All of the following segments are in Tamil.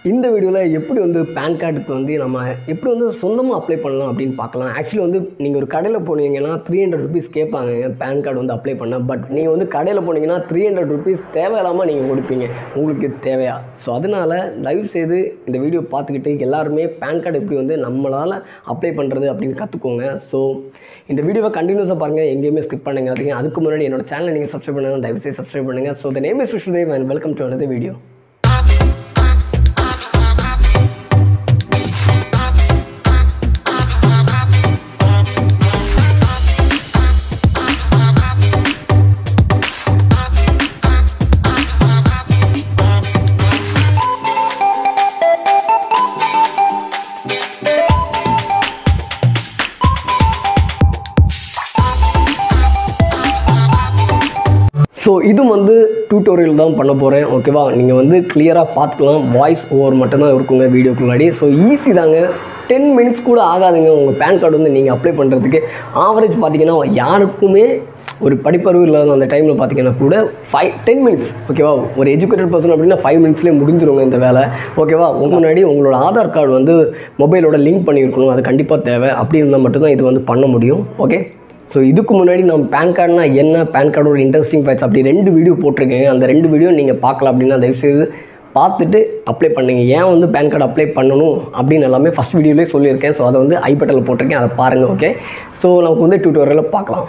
இந்த வீடியோவில் எப்படி வந்து பேன் கார்டுக்கு வந்து நம்ம எப்படி வந்து சொந்தமாக அப்ளை பண்ணலாம் அப்படின்னு பார்க்கலாம். ஆக்சுவலி வந்து நீங்கள் ஒரு கடையில் போனீங்கன்னா 300 ருபீஸ் கேட்பாங்க பேன் கார்டு வந்து அப்ளை பண்ண. பட் நீங்கள் வந்து கடையில் போனீங்கன்னா 300 ருபீஸ் தேவையில்லாமல் நீங்கள் கொடுப்பீங்க. உங்களுக்கு தேவையா? ஸோ அதனால் தயவுசெய்து இந்த வீடியோ பார்த்துக்கிட்டு எல்லாருமே பேன் கார்டு எப்படி வந்து நம்மளால் அப்ளை பண்ணுறது அப்படின்னு கற்றுக்கோங்க. ஸோ இந்த வீடியோவை கண்டினியூஸாக பாருங்கள், எங்கேயுமே ஸ்கிப் பண்ணுங்க. அதுக்கு முன்னாடி என்னோட சேனலை நீங்கள் சப்ஸ்கிரைப் பண்ணுங்கள், தயவுசெய்து சப்ஸ்கிரைப் பண்ணுங்கள். So the name is Vishnudev and welcome to another video. So இது வந்து டியூட்டோரியல் தான் பண்ண போகிறேன், ஓகேவா? நீங்கள் வந்து கிளியராக பார்த்துக்கலாம். வாய்ஸ் ஓவர் மட்டும்தான் இருக்குங்க வீடியோக்குள்ளாடி. ஸோ ஈஸி தாங்க, 10 மினிட்ஸ் கூட ஆகாதுங்க உங்கள் பேன் கார்டு வந்து நீங்கள் அப்ளை பண்ணுறதுக்கு. ஆவரேஜ் பார்த்தீங்கன்னா யாருக்குமே ஒரு படிப்பறிவு இல்லாத அந்த டைமில் பார்த்தீங்கன்னா கூட 10 மினிட்ஸ், ஓகேவா? ஒரு எஜுகேட்டட் பர்சன் அப்படின்னா 5 மினிட்ஸ்லேயே முடிஞ்சிருங்க இந்த வேலை, ஓகேவா? முன்னாடி உங்களோட ஆதார் கார்டு வந்து மொபைலோட லிங்க் பண்ணியிருக்கணும், அது கண்டிப்பாக தேவை. அப்படி இருந்தால் மட்டும்தான் இது வந்து பண்ண முடியும், ஓகே? ஸோ இதுக்கு முன்னாடி நம்ம பேன் கார்டுனா என்ன, பேன் கார்டோட இன்ட்ரெஸ்டிங் ஃபேக்ட்ஸ் அப்படி 2 வீடியோ போட்டிருக்கேங்க. அந்த 2 வீடியோ நீங்கள் பார்க்கலாம் அப்படின்னா தயவுசெய்து பார்த்துட்டு அப்ளை பண்ணுங்க. ஏன் வந்து பேன் கார்டு அப்ளை பண்ணணும் அப்படின்னு எல்லாமே ஃபஸ்ட் வீடியோலேயே சொல்லியிருக்கேன். ஸோ அதை வந்து ஐ பட்டனில் போட்டிருக்கேன், அதை பாருங்கள், ஓகே? ஸோ நமக்கு வந்து டியூட்டோரியலில் பார்க்கலாம்.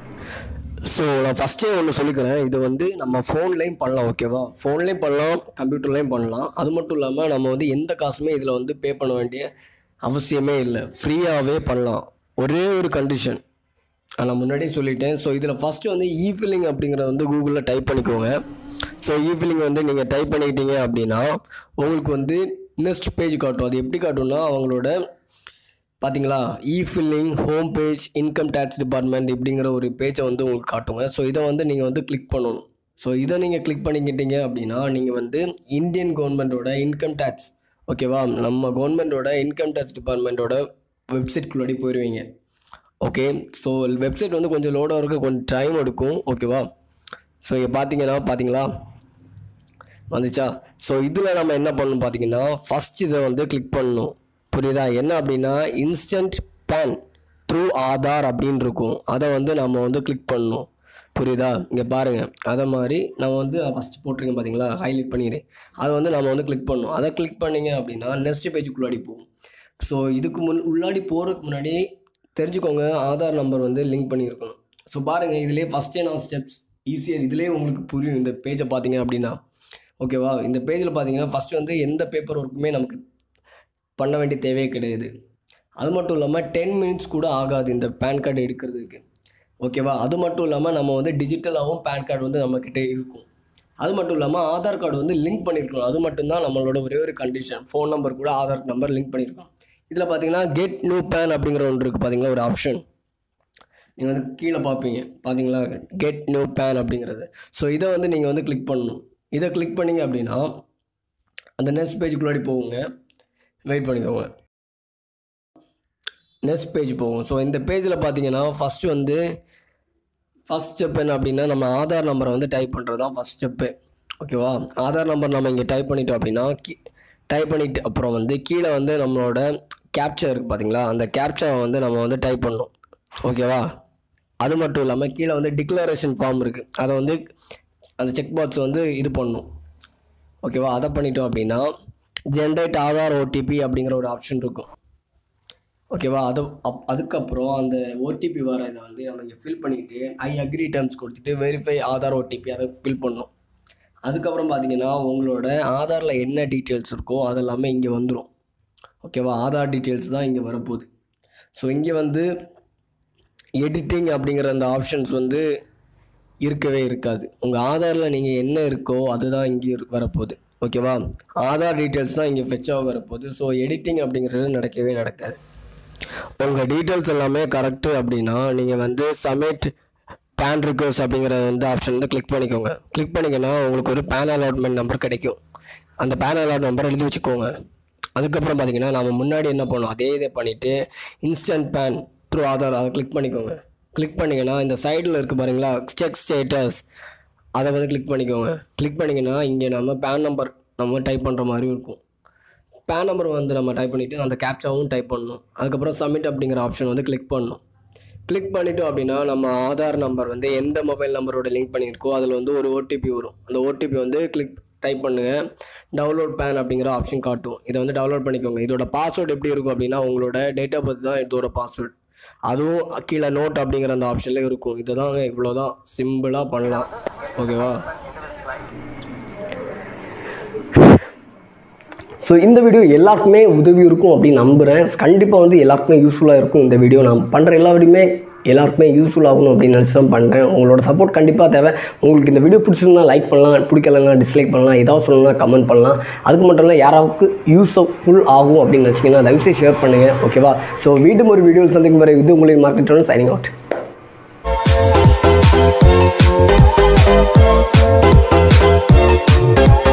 ஸோ நான் ஃபஸ்ட்டே ஒன்று சொல்லிக்கிறேன், இது வந்து நம்ம ஃபோன்லேயும் பண்ணலாம், ஓகேவா? ஃபோன்லேயும் பண்ணலாம், கம்ப்யூட்டர்லேயும் பண்ணலாம். அது மட்டும் இல்லாமல் நம்ம வந்து எந்த காசுமே இதில் வந்து பே பண்ண வேண்டிய அவசியமே இல்லை, ஃப்ரீயாகவே பண்ணலாம். ஒரே ஒரு கண்டிஷன் நான் முன்னாடியே சொல்லிட்டேன். ஸோ இதில் ஃபஸ்ட்டு வந்து இ-ஃபில்லிங் அப்படிங்கிறத வந்து கூகுளில் டைப் பண்ணிக்கோங்க. ஸோ இ-ஃபில்லிங் வந்து நீங்கள் டைப் பண்ணிக்கிட்டீங்க அப்படின்னா உங்களுக்கு வந்து நெக்ஸ்ட் பேஜ் காட்டும். அது எப்படி காட்டும்னா அவங்களோட பார்த்தீங்களா e filing home page income tax department இப்படிங்கிற ஒரு பேஜை வந்து உங்களுக்கு காட்டுங்க. ஸோ இதை வந்து நீங்கள் வந்து கிளிக் பண்ணணும். ஸோ இதை நீங்கள் கிளிக் பண்ணிக்கிட்டீங்க அப்படின்னா நீங்கள் வந்து இந்தியன் கவர்மெண்ட்டோட இன்கம் டேக்ஸ், ஓகேவா? நம்ம கவர்மெண்ட்டோட இன்கம் டேக்ஸ் டிபார்ட்மெண்ட்டோட வெப்சைட்குள்ளாடி போயிடுவீங்க, ஓகே? ஸோ வெப்சைட் வந்து கொஞ்சம் லோடாக இருக்க கொஞ்சம் டைம் எடுக்கும், ஓகேவா? ஸோ இங்கே பார்த்தீங்களா வந்துச்சா? ஸோ இதில் நம்ம என்ன பண்ணணும் பார்த்தீங்கன்னா ஃபஸ்ட் இதை வந்து கிளிக் பண்ணணும், புரியுதா? என்ன அப்படின்னா இன்ஸ்டன்ட் பேன் த்ரூ ஆதார் அப்படின்னு இருக்கும், அதை வந்து நம்ம வந்து கிளிக் பண்ணணும், புரியுதா? இங்கே பாருங்கள், அதை மாதிரி நம்ம வந்து ஃபஸ்ட்டு போட்டிருக்கேன் பார்த்தீங்களா, ஹைலைட் பண்ணிடுறேன். அதை வந்து நம்ம வந்து கிளிக் பண்ணணும். அதை கிளிக் பண்ணிங்க அப்படின்னா நெக்ஸ்ட் பேஜுக்குள்ளாடி போகும். ஸோ இதுக்கு உள்ளாடி போகிறதுக்கு முன்னாடி தெரிஞ்சுக்கோங்க, ஆதார் நம்பர் வந்து லிங்க் பண்ணியிருக்கணும். ஸோ பாருங்கள், இதிலே ஃபஸ்ட்டே நான் ஸ்டெப்ஸ் ஈஸியாக இதிலே உங்களுக்கு புரியும் இந்த பேஜை பார்த்தீங்க அப்படின்னா, ஓகேவா? இந்த பேஜில் பார்த்தீங்கன்னா ஃபஸ்ட்டு வந்து எந்த பேப்பர் ஒர்க்குமே நமக்கு பண்ண வேண்டிய தேவையே கிடையாது. அது மட்டும் இல்லாமல் 10 மினிட்ஸ் கூட ஆகாது இந்த பேன் கார்டு எடுக்கிறதுக்கு, ஓகேவா? அது மட்டும் இல்லாமல் நம்ம வந்து டிஜிட்டலாகவும் பேன் கார்டு வந்து நம்மக்கிட்ட இருக்கும். அது மட்டும் இல்லாமல் ஆதார் கார்டு வந்து லிங்க் பண்ணியிருக்கணும். அது மட்டும்தான் நம்மளோட ஒரே ஒரு கண்டிஷன். ஃபோன் நம்பர் கூட ஆதார் நம்பர் லிங்க் பண்ணியிருக்கோம். இதில் பார்த்தீங்கன்னா கெட் நியூ பேன் அப்படிங்கிற ஒன்று இருக்குது பார்த்தீங்களா, ஒரு ஆப்ஷன். நீங்கள் வந்து கீழே பார்ப்பீங்க பார்த்தீங்களா, கெட் நியூ பேன் அப்படிங்கிறது. ஸோ இதை வந்து நீங்கள் வந்து கிளிக் பண்ணணும். இதை கிளிக் பண்ணிங்க அப்படின்னா அந்த நெக்ஸ்ட் பேஜுக்குள்ளாடி போகுங்க, வெயிட் பண்ணிக்கோங்க, நெக்ஸ்ட் பேஜ் போகும். ஸோ இந்த பேஜில் பார்த்தீங்கன்னா ஃபஸ்ட்டு வந்து ஃபஸ்ட் ஸ்டெப் என்ன அப்படின்னா நம்ம ஆதார் நம்பரை வந்து டைப் பண்ணுறது தான் ஃபஸ்ட் ஸ்டெப்பு, ஓகேவா? ஆதார் நம்பர் நம்ம இங்கே டைப் பண்ணிட்டோம் அப்படின்னா டைப் பண்ணிட்டு அப்புறம் வந்து கீழே வந்து நம்மளோட கேப்ச்சர் இருக்குது பார்த்தீங்களா, அந்த கேப்ச்சரை வந்து நம்ம வந்து டைப் பண்ணணும், ஓகேவா? அது மட்டும் இல்லாமல் கீழே வந்து டிக்ளரேஷன் ஃபார்ம் இருக்குது, அதை வந்து அந்த செக் பாக்ஸ் வந்து இது பண்ணணும், ஓகேவா? அதை பண்ணிட்டோம் அப்படின்னா ஜென்ரேட் ஆதார் ஓடிபி அப்படிங்கிற ஒரு ஆப்ஷன் இருக்கும், ஓகேவா? அதுக்கப்புறம் அந்த ஓடிபி வர இதை வந்து நம்ம இங்கே ஃபில் பண்ணிவிட்டு ஐ அக்ரி டேர்ம்ஸ் கொடுத்துட்டு வெரிஃபை ஆதார் ஓடிபி அதை ஃபில் பண்ணணும். அதுக்கப்புறம் பார்த்தீங்கன்னா உங்களோட ஆதாரில் என்ன டீட்டெயில்ஸ் இருக்கோ அதெல்லாமே இங்கே வந்துடும், ஓகேவா? ஆதார் டீட்டெயில்ஸ் தான் இங்கே வரப்போகுது. ஸோ இங்கே வந்து எடிட்டிங் அப்படிங்கிற அந்த ஆப்ஷன்ஸ் வந்து இருக்கவே இருக்காது. உங்கள் ஆதாரில் நீங்கள் என்ன இருக்கோ அதுதான் இங்கே வரப்போகுது, ஓகேவா? ஆதார் டீட்டெயில்ஸ் தான் இங்கே ஃபெச்சாக வரப்போகுது. ஸோ எடிட்டிங் அப்படிங்கிறது நடக்கவே நடக்காது. உங்கள் டீட்டெயில்ஸ் எல்லாமே கரெக்டு அப்படின்னா நீங்கள் வந்து சப்மிட் பேன் ரிக்வெஸ்ட் அப்படிங்கிற இந்த ஆப்ஷன் வந்து கிளிக் பண்ணிக்கோங்க. கிளிக் பண்ணிங்கன்னா உங்களுக்கு ஒரு பேன் அலாட்மெண்ட் நம்பர் கிடைக்கும். அந்த பேன் அலாட் நம்பர் எழுதி வச்சுக்கோங்க. அதுக்கப்புறம் பார்த்தீங்கன்னா நம்ம முன்னாடி என்ன பண்ணோம் அதே இதை பண்ணிவிட்டு இன்ஸ்டன்ட் பேன் த்ரூ ஆதார் அதை கிளிக் பண்ணிக்கோங்க. கிளிக் பண்ணிங்கன்னா இந்த சைடில் இருக்குது பாருங்களா, செக் ஸ்டேட்டஸ், அதை வந்து கிளிக் பண்ணிக்கோங்க. கிளிக் பண்ணிங்கன்னா இங்கே நம்ம பேன் நம்பர் நம்ம டைப் பண்ணுற மாதிரி இருக்கும். பேன் நம்பர் வந்து நம்ம டைப் பண்ணிவிட்டு அந்த கேப்சாவும் டைப் பண்ணணும். அதுக்கப்புறம் சப்மிட் அப்படிங்கிற ஆப்ஷன் வந்து கிளிக் பண்ணணும். கிளிக் பண்ணிவிட்டோம் அப்படின்னா நம்ம ஆதார் நம்பர் வந்து எந்த மொபைல் நம்பரோட லிங்க் பண்ணியிருக்கோ அதில் வந்து ஒரு ஓடிபி வரும். அந்த ஓடிபி வந்து டைப் பண்ணுங்கள். டவுன்லோட் பேன் அப்படிங்கிற ஆப்ஷன் காட்டும். இதை வந்து டவுன்லோட் பண்ணிக்கோங்க. இதோட பாஸ்வேர்டு எப்படி இருக்கும் அப்படின்னா உங்களோட டேட் ஆஃப் பர்த் தான் இதோட பாஸ்வேர்டு. அதுவும் கீழே நோட் அப்படிங்கிற அந்த ஆப்ஷன்லேயே இருக்கும். இதை தாங்க, இவ்வளோதான், சிம்பிளாக பண்ணலாம். ஓகேவா? ஸோ இந்த வீடியோ எல்லாருக்குமே உதவி இருக்கும் அப்படின்னு நம்புகிறேன். கண்டிப்பாக வந்து எல்லாருக்குமே யூஸ்ஃபுல்லாக இருக்கும் இந்த வீடியோ. நான் பண்ணுற எல்லா வீடியோமே எல்லாருக்குமே யூஸ்ஃபுல் ஆகணும் அப்படின்னு நினச்சி தான் பண்ணுறேன். உங்களோட சப்போர்ட் கண்டிப்பாக தேவை. உங்களுக்கு இந்த வீடியோ பிடிச்சிருந்தா லைக் பண்ணலாம், பிடிக்கலன்னா டிஸ்லைக் பண்ணலாம், ஏதாவது சொல்லணும்னா கமெண்ட் பண்ணலாம். அதுக்கு மட்டும் இல்லை, யாராவுக்கு யூஸ்ஃபுல் ஆகும் அப்படின்னு நினச்சிங்கன்னா தயவுசெய்து ஷேர் பண்ணுங்கள். ஓகேவா? ஸோ மீண்டும் ஒரு வீடியோவில் சந்திக்கும் வரை இது உங்களின் மார்க்கெட் சைனிங் அவுட்.